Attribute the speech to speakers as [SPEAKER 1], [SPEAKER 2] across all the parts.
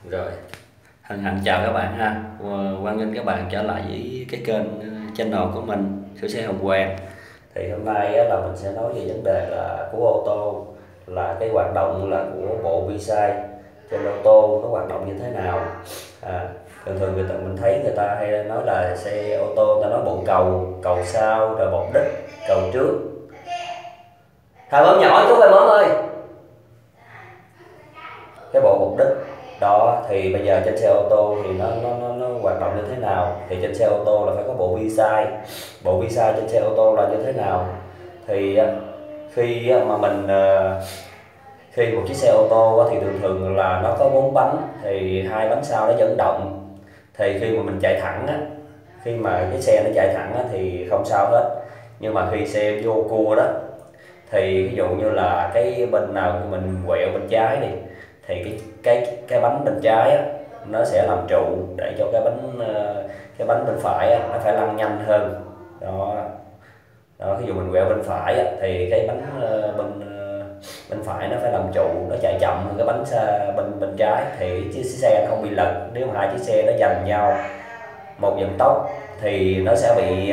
[SPEAKER 1] Rồi, hân hạnh chào các bạn ha. Hoan nghênh các bạn trở lại với cái kênh channel của mình, Sửa Xe Hồng Quang. Thì hôm nay á, là mình sẽ nói về vấn đề là của ô tô, là cái hoạt động là của bộ vi sai trên ô tô nó hoạt động như thế nào. Thường thường mình thấy người ta hay nói là xe ô tô, ta nói bộ cầu, cầu sau, rồi bọc đít, cầu trước. Thằng bấm nhỏ chút ơi mớm ơi. Cái bộ mục đích đó thì bây giờ trên xe ô tô thì nó hoạt động như thế nào. Thì trên xe ô tô là phải có bộ vi sai. Bộ vi sai trên xe ô tô là như thế nào? Thì khi mà mình khi một chiếc xe ô tô thì thường thường là nó có 4 bánh, thì hai bánh sau nó dẫn động. Thì khi mà mình chạy thẳng á, khi mà cái xe nó chạy thẳng á, thì không sao hết. Nhưng mà khi xe vô cua đó, thì ví dụ như là cái bên nào mình quẹo bên trái đi, thì cái bánh bên trái á, nó sẽ làm trụ để cho cái bánh bên phải á, nó phải lăn nhanh hơn. Đó, đó, ví dụ mình quẹo bên phải á, thì cái bánh bên phải nó phải làm trụ, nó chạy chậm hơn cái bánh bên trái, thì chiếc xe nó không bị lật. Nếu mà hai chiếc xe nó giành nhau một vận tốc thì nó sẽ bị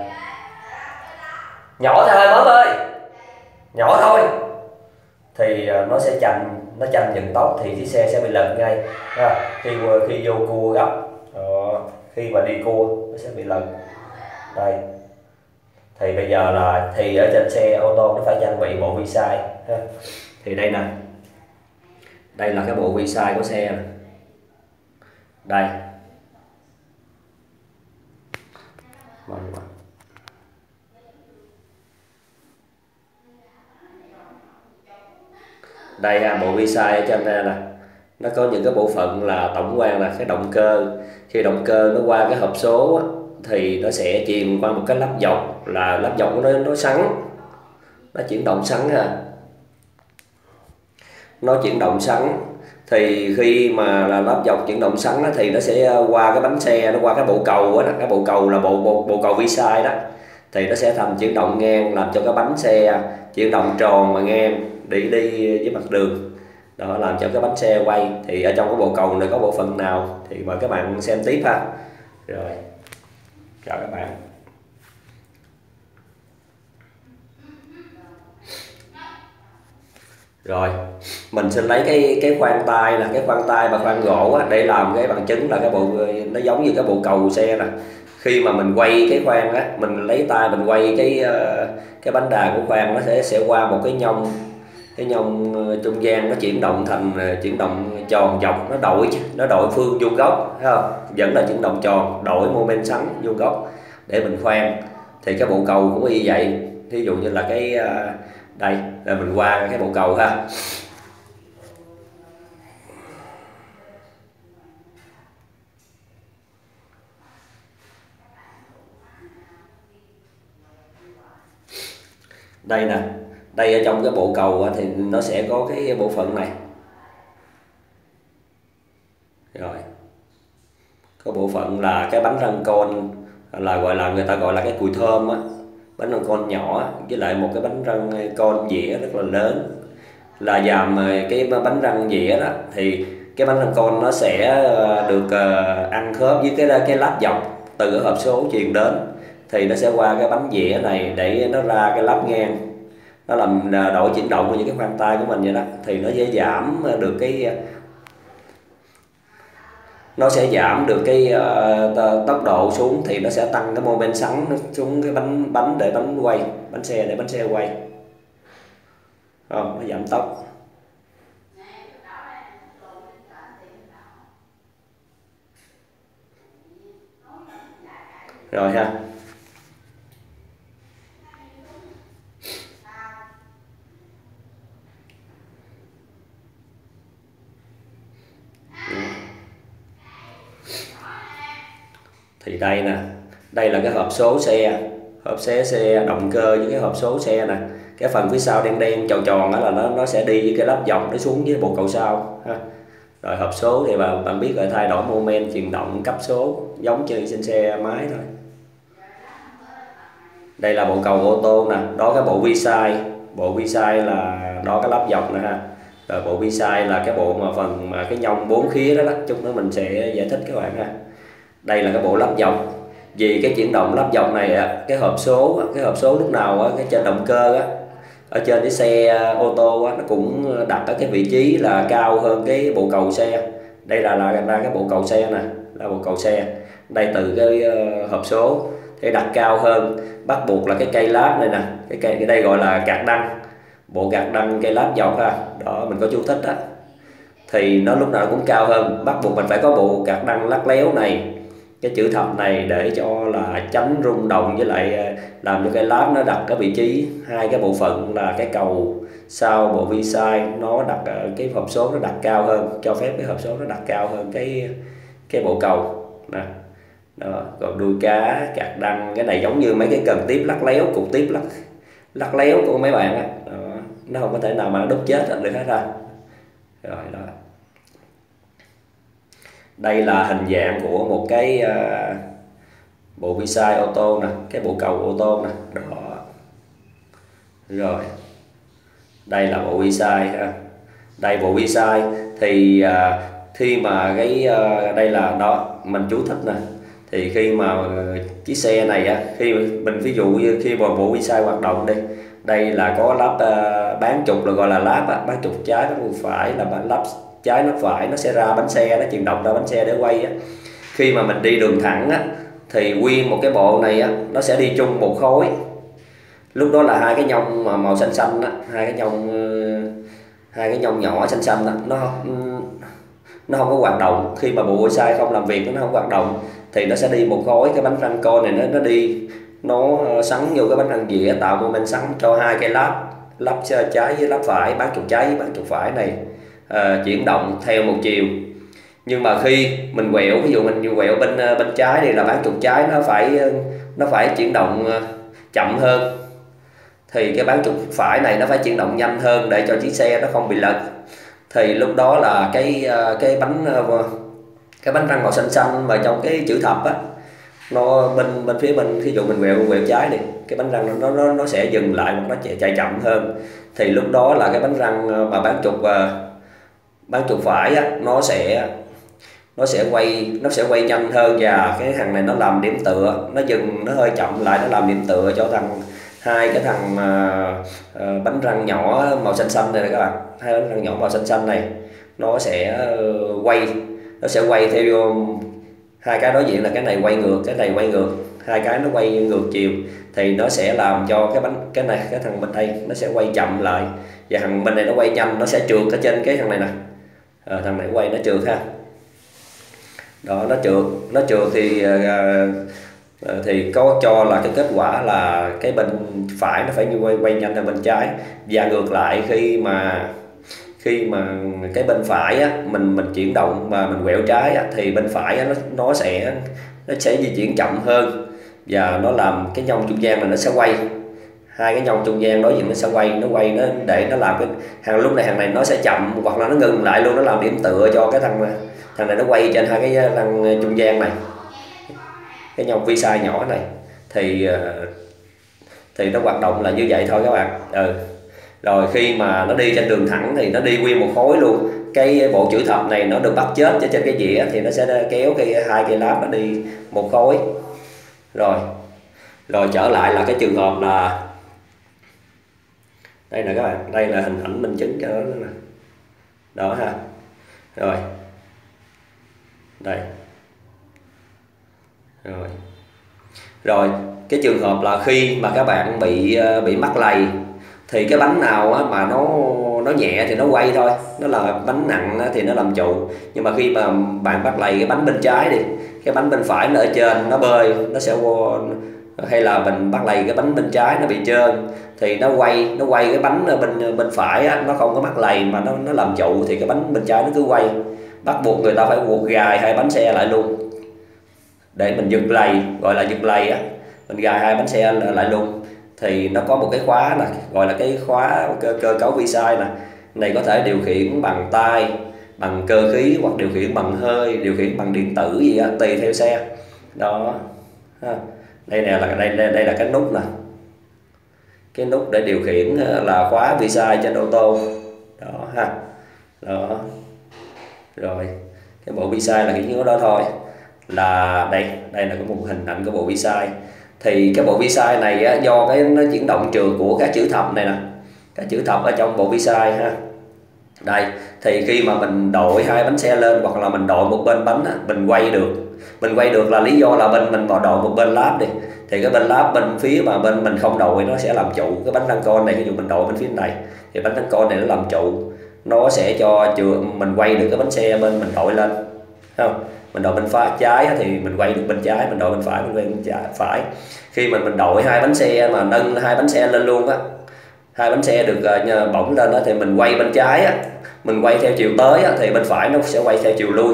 [SPEAKER 1] nhỏ thôi mớm ơi, nhỏ thôi, thì nó sẽ nó tranh vận tốc thì chiếc xe sẽ bị lật ngay. Khi vô cua gấp, khi mà đi cua nó sẽ bị lật. Đây, thì bây giờ là thì ở trên xe ô tô nó phải trang bị bộ vi sai. Thì đây nè, đây là cái bộ vi sai của xe này. Đây, đây bộ vi sai ở trên đây nè, nó có những cái bộ phận là tổng quan là cái động cơ. Khi động cơ nó qua cái hộp số á, thì nó sẽ truyền qua một cái lắp dọc, là lắp dọc của nó xoắn, nó chuyển động xoắn ha, nó chuyển động xoắn. Thì khi mà là lắp dọc chuyển động xoắn thì nó sẽ qua cái bánh xe, nó qua cái bộ cầu á, cái bộ cầu là bộ cầu vi sai đó, thì nó sẽ thành chuyển động ngang, làm cho cái bánh xe chuyển động tròn mà ngang đi với mặt đường đó, làm cho cái bánh xe quay. Thì ở trong cái bộ cầu này có bộ phận nào thì mời các bạn xem tiếp ha. Rồi, chào các bạn. Rồi, mình xin lấy cái khoang tay là cái khoang tay và khoang gỗ á, để làm cái bằng chứng là cái bộ nó giống như cái bộ cầu xe nè. Khi mà mình quay cái khoang á, mình lấy tay mình quay cái bánh đà của khoang, nó sẽ qua một cái nhông trung gian, nó chuyển động tròn dọc, nó đổi phương vuông góc, thấy không? Vẫn là chuyển động tròn, đổi mô men xoắn vuông góc để mình khoan. Thì cái bộ cầu cũng y vậy. Thí dụ như là đây là mình qua cái bộ cầu ha. Đây nè, đây ở trong cái bộ cầu thì nó sẽ có cái bộ phận này. Rồi, có bộ phận là cái bánh răng con, là người ta gọi là cái cùi thơm á, bánh răng con nhỏ với lại một cái bánh răng con dĩa rất là lớn, là dàm cái bánh răng dĩa đó. Thì cái bánh răng con nó sẽ được ăn khớp với cái lát dọc từ cái hộp số truyền đến, thì nó sẽ qua cái bánh dĩa này để nó ra cái lát ngang, nó làm đổi chuyển động của những cái khoang tay của mình vậy đó. Thì nó sẽ giảm được tốc độ xuống, thì nó sẽ tăng cái mô men xoắn xuống cái bánh để bánh xe quay. Nó giảm tốc. Rồi ha. Thì đây nè, đây là cái hộp số xe, xe động cơ với cái hộp số xe nè. Cái phần phía sau đen tròn tròn đó là nó sẽ đi với cái lắp dọc, nó xuống với bộ cầu sau ha. Rồi hộp số thì bạn biết rồi, thay đổi mô men chuyển động cấp số giống như trên xe máy thôi. Đây là bộ cầu ô tô nè, đó cái bộ vi sai là đó cái lắp dọc nè ha. Rồi bộ vi sai là cái bộ mà phần mà cái nhông 4 khía đó, chút nữa mình sẽ giải thích các bạn ha. Đây là cái bộ lắp dòng. Vì cái chuyển động lắp dòng này cái hộp số lúc nào cái trên động cơ ở trên cái xe ô tô nó cũng đặt ở cái vị trí là cao hơn cái bộ cầu xe. Đây là ra cái bộ cầu xe nè, là bộ cầu xe. Đây từ cái hộp số để đặt cao hơn, bắt buộc là cái cây láp này nè, cái đây gọi là cạc đăng, bộ cạc đăng cây láp dọc ha. Đó mình có chú thích đó. Thì nó lúc nào cũng cao hơn, bắt buộc mình phải có bộ cạc đăng lắc léo này, cái chữ thập này để cho là tránh rung động, với lại làm cho cái láp nó đặt cái vị trí hai cái bộ phận là cái cầu sau bộ vi sai nó đặt cái hộp số nó đặt cao hơn, cho phép cái hộp số nó đặt cao hơn cái bộ cầu nè. Đó, còn đuôi cá, cạc đăng, cái này giống như mấy cái cần tiếp lắc léo, cục tiếp lắc léo của mấy bạn á. Nó không có thể nào mà nó đúc chết được hết ra. Rồi đó. Đây là hình dạng của một cái bộ vi sai ô tô nè, cái bộ cầu ô tô nè. Đó. Rồi. Đây là bộ vi sai ha. Đây bộ vi sai thì khi mà cái đây là đó mình chú thích nè. Thì khi mà chiếc xe này khi mình ví dụ như khi mà bộ vi sai hoạt động đi, đây là có lắp bán trục là gọi là láp bán trục trái bán trục phải, là lắp trái lắp phải, nó sẽ ra bánh xe, nó chuyển động ra bánh xe để quay Khi mà mình đi đường thẳng thì nguyên một cái bộ này nó sẽ đi chung một khối. Lúc đó là hai cái nhông mà màu xanh xanh hai cái nhông nhỏ xanh xanh nó không có hoạt động. Khi mà bộ vi sai không làm việc, nó không hoạt động thì nó sẽ đi một khối. Cái bánh răng co này nó đi, nó sắn vô cái bánh răng dĩa, tạo moment sắn cho hai cái lắp trái với lắp phải, bán trục trái với bán trục phải này chuyển động theo một chiều. Nhưng mà khi mình quẹo, ví dụ mình quẹo bên trái thì là bán trục trái nó phải chuyển động chậm hơn, thì cái bán trục phải này nó phải chuyển động nhanh hơn để cho chiếc xe nó không bị lật. Thì lúc đó là cái bánh răng màu xanh xanh mà trong cái chữ thập nó bên phía bên, ví dụ mình quẹo trái đi, cái bánh răng nó sẽ dừng lại hoặc nó chạy chậm hơn. Thì lúc đó là cái bánh răng mà bán trục phải nó sẽ quay nhanh hơn, và cái thằng này nó làm điểm tựa, nó dừng, nó hơi chậm lại, nó làm điểm tựa cho hai cái thằng bánh răng nhỏ màu xanh xanh này các bạn. Hai bánh răng nhỏ màu xanh xanh này nó sẽ quay theo hai cái đối diện, là cái này quay ngược, cái này quay ngược, hai cái nó quay ngược chiều, thì nó sẽ làm cho cái thằng bên đây nó sẽ quay chậm lại, và thằng bên này nó quay nhanh, nó sẽ trượt ở trên cái thằng này nè. Thằng này quay nó trượt ha. Đó, nó trượt thì có cho là cái kết quả là cái bên phải nó phải quay nhanh hơn bên trái, và ngược lại khi mà cái bên phải mình chuyển động mà mình quẹo trái thì bên phải nó sẽ di chuyển chậm hơn, và nó làm cái nhông trung gian này nó sẽ quay, hai cái nhông trung gian đối diện nó sẽ quay nó để nó làm cái lúc này thằng này nó sẽ chậm hoặc là nó ngừng lại luôn, nó làm điểm tựa cho cái thằng này nó quay trên hai cái răng trung gian này, cái nhông vi sai nhỏ này. Thì nó hoạt động là như vậy thôi các bạn. Rồi khi mà nó đi trên đường thẳng thì nó đi nguyên một khối luôn. Cái bộ chữ thập này nó được bắt chết trên cái dĩa thì nó sẽ kéo hai cây láp nó đi một khối. Rồi trở lại là cái trường hợp là đây nè các bạn, đây là hình ảnh minh chứng cho nó nè. Đó ha. Đây. Rồi cái trường hợp là khi mà các bạn bị mắc lầy thì cái bánh nào mà nó nhẹ thì nó quay thôi, nó là bánh nặng thì nó làm trụ. Nhưng mà khi mà bạn bắt lầy cái bánh bên trái đi, cái bánh bên phải nó ở trên nó bơi, nó sẽ vô, hay là mình bắt lầy cái bánh bên trái nó bị trơn thì nó quay cái bánh bên phải nó không có mắc lầy mà nó làm trụ, thì cái bánh bên trái nó cứ quay. Bắt buộc người ta phải buộc gài hai bánh xe lại luôn để mình giật lầy, gọi là giật lầy mình gài hai bánh xe lại luôn. Thì nó có một cái khóa này gọi là cái khóa cơ cấu vi sai này có thể điều khiển bằng tay, bằng cơ khí, hoặc điều khiển bằng hơi, điều khiển bằng điện tử gì tùy theo xe. Đó ha. Đây là cái nút nè, cái nút để điều khiển là khóa vi sai trên ô tô. Đó ha. Đó. Rồi cái bộ bi sai là cái như đó thôi. Là đây là cái một hình ảnh của bộ bi sai. Thì cái bộ bi sai này á, do cái nó chuyển động trượt của các chữ thập này nè, các chữ thập ở trong bộ bi sai ha. Đây thì khi mà mình đội hai bánh xe lên hoặc là mình đội một bên bánh á, mình quay được là lý do là bên mình vào đội một bên láp đi, thì cái bên láp bên phía mà bên mình không đội nó sẽ làm trụ cái bánh răng con này. Ví dụ mình đội bên phía này thì bánh răng con này nó làm trụ, nó sẽ cho mình quay được cái bánh xe bên mình đội lên, không? Mình đội bên trái thì mình quay được bên trái, mình đội bên phải mình quay bên phải. Khi mình đội hai bánh xe mà nâng hai bánh xe lên luôn á, hai bánh xe được bổng lên đó, thì mình quay bên trái á, mình quay theo chiều tới á, thì bên phải nó sẽ quay theo chiều lui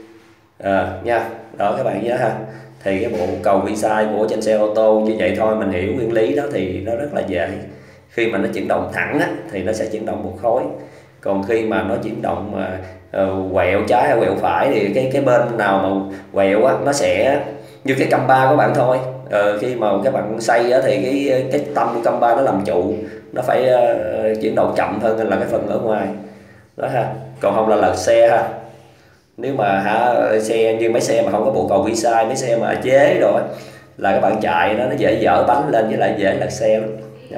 [SPEAKER 1] nha. Đó các bạn nhớ ha. Thì cái bộ cầu bi sai của trên xe ô tô như vậy thôi, mình hiểu nguyên lý đó thì nó rất là dễ. Khi mà nó chuyển động thẳng á, thì nó sẽ chuyển động một khối, còn khi mà nó chuyển động mà quẹo trái hay quẹo phải thì cái bên nào mà quẹo á, nó sẽ như cái căm ba của bạn thôi. Khi mà các bạn xoay á, thì cái tâm của căm ba nó làm trụ, nó phải chuyển động chậm hơn là cái phần ở ngoài đó ha. Còn không là lật xe ha. Nếu mà xe như mấy xe mà không có bộ cầu bi sai, mấy xe mà chế rồi là các bạn chạy nó dễ dở bánh lên, với lại dễ lật xe lắm.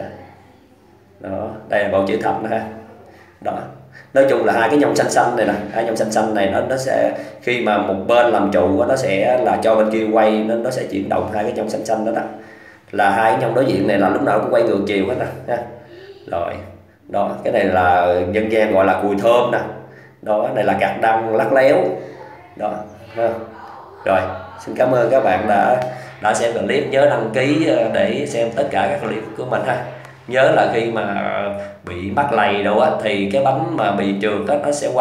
[SPEAKER 1] Đó, đây là bộ chữ thập nữa ha. Đó, nói chung là hai cái nhông xanh xanh này nè, hai nhông xanh xanh này nó sẽ khi mà một bên làm trụ nó sẽ là cho bên kia quay, nó sẽ chuyển động hai cái nhông xanh xanh đó đó. Là hai cái nhông đối diện này là lúc nào cũng quay ngược chiều hết nè ha. Rồi đó, cái này là dân gian gọi là cùi thơm nè. Đó, này là cạc đăng lắc léo đó ha. Rồi xin cảm ơn các bạn đã xem clip, nhớ đăng ký để xem tất cả các clip của mình ha. Nhớ là khi mà bị mắc lầy đâu á, thì cái bánh mà bị trượt đó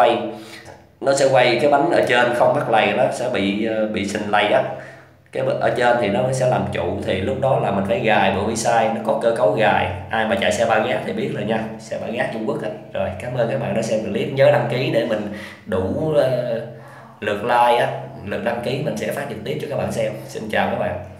[SPEAKER 1] nó sẽ quay cái bánh ở trên không mắc lầy, nó sẽ bị sình lầy á, cái ở trên thì nó sẽ làm trụ. Thì lúc đó là mình phải gài bộ bi sai, nó có cơ cấu gài. Ai mà chạy xe ba gác thì biết rồi nha, xe ba gác Trung Quốc á. Rồi cảm ơn các bạn đã xem clip, nhớ đăng ký để mình đủ lượt like á, lượt đăng ký mình sẽ phát trực tiếp cho các bạn xem. Xin chào các bạn.